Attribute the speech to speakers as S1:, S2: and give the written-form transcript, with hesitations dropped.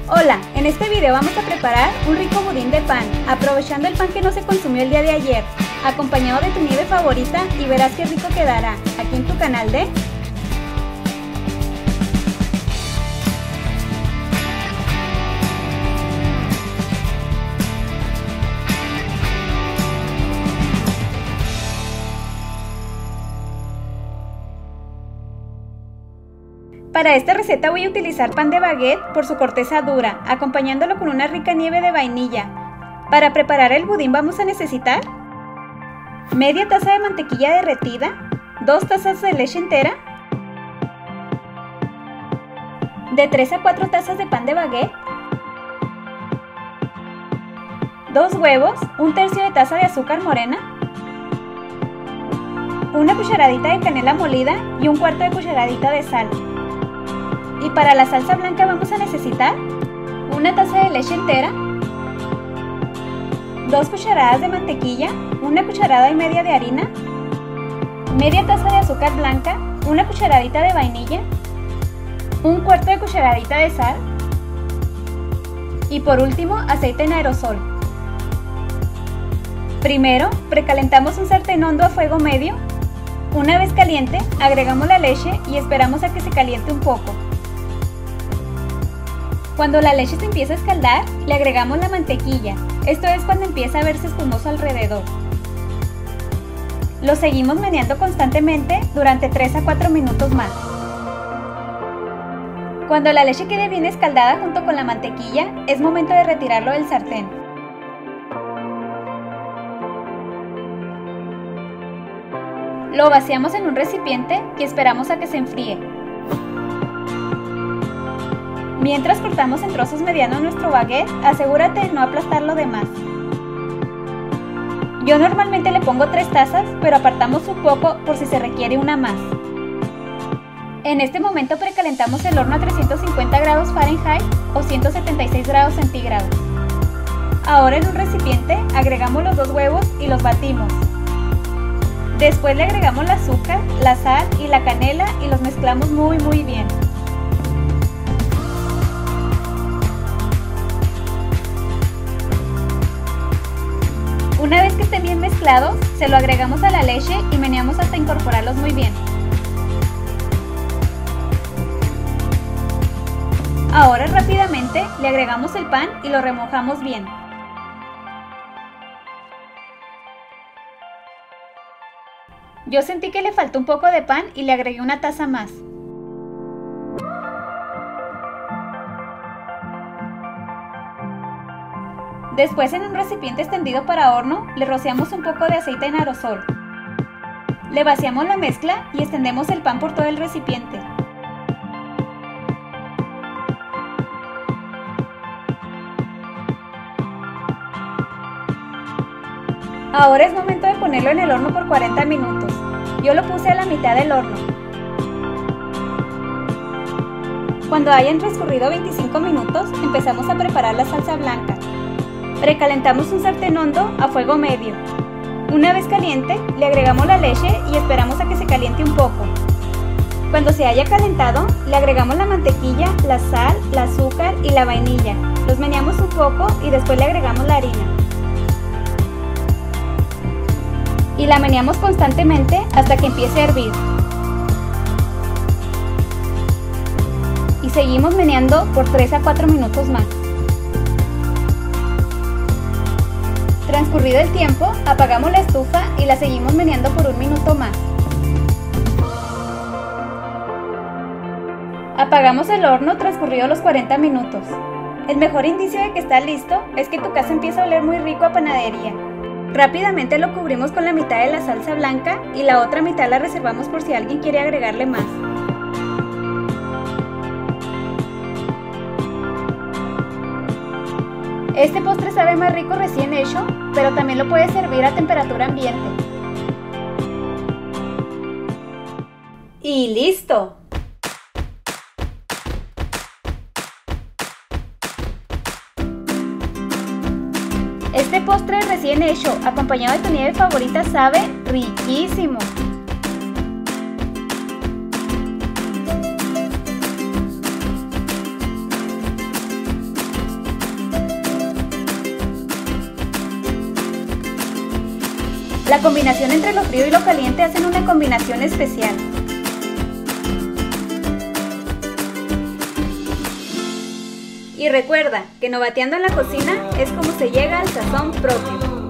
S1: Hola, en este video vamos a preparar un rico budín de pan, aprovechando el pan que no se consumió el día de ayer, acompañado de tu nieve favorita y verás qué rico quedará, aquí en tu canal de... Para esta receta voy a utilizar pan de baguette por su corteza dura, acompañándolo con una rica nieve de vainilla. Para preparar el budín vamos a necesitar media taza de mantequilla derretida, 2 tazas de leche entera, de 3 a 4 tazas de pan de baguette, 2 huevos, 1/3 de taza de azúcar morena, una cucharadita de canela molida y 1/4 de cucharadita de sal. Y para la salsa blanca vamos a necesitar una taza de leche entera, 2 cucharadas de mantequilla, 1 cucharada y media de harina, media taza de azúcar blanca, 1 cucharadita de vainilla, 1/4 de cucharadita de sal y por último aceite en aerosol. Primero precalentamos un sartén hondo a fuego medio. Una vez caliente agregamos la leche y esperamos a que se caliente un poco. Cuando la leche se empieza a escaldar, le agregamos la mantequilla, esto es cuando empieza a verse espumoso alrededor. Lo seguimos meneando constantemente durante 3 a 4 minutos más. Cuando la leche quede bien escaldada junto con la mantequilla, es momento de retirarlo del sartén. Lo vaciamos en un recipiente y esperamos a que se enfríe. Mientras cortamos en trozos medianos nuestro baguette, asegúrate de no aplastarlo de más. Yo normalmente le pongo 3 tazas, pero apartamos un poco por si se requiere una más. En este momento precalentamos el horno a 350 grados Fahrenheit o 176 grados centígrados. Ahora en un recipiente agregamos los 2 huevos y los batimos. Después le agregamos el azúcar, la sal y la canela y los mezclamos muy bien. Una vez que estén bien mezclados, se lo agregamos a la leche y meneamos hasta incorporarlos muy bien. Ahora rápidamente le agregamos el pan y lo remojamos bien. Yo sentí que le faltó un poco de pan y le agregué una taza más. Después en un recipiente extendido para horno le rociamos un poco de aceite en aerosol. Le vaciamos la mezcla y extendemos el pan por todo el recipiente. Ahora es momento de ponerlo en el horno por 40 minutos. Yo lo puse a la mitad del horno. Cuando hayan transcurrido 25 minutos, empezamos a preparar la salsa blanca. Precalentamos un sartén hondo a fuego medio. Una vez caliente, le agregamos la leche y esperamos a que se caliente un poco. Cuando se haya calentado, le agregamos la mantequilla, la sal, el azúcar y la vainilla. Los meneamos un poco y después le agregamos la harina. Y la meneamos constantemente hasta que empiece a hervir. Y seguimos meneando por 3 a 4 minutos más. Transcurrido el tiempo, apagamos la estufa y la seguimos meneando por 1 minuto más. Apagamos el horno transcurridos los 40 minutos. El mejor indicio de que está listo es que tu casa empieza a oler muy rico a panadería. Rápidamente lo cubrimos con la mitad de la salsa blanca y la otra mitad la reservamos por si alguien quiere agregarle más. Este postre sabe más rico recién hecho, pero también lo puedes servir a temperatura ambiente. ¡Y listo! Este postre recién hecho, acompañado de tu nieve favorita, sabe riquísimo. La combinación entre lo frío y lo caliente hacen una combinación especial. Y recuerda que Novateando en la Cocina es como se llega al sazón propio.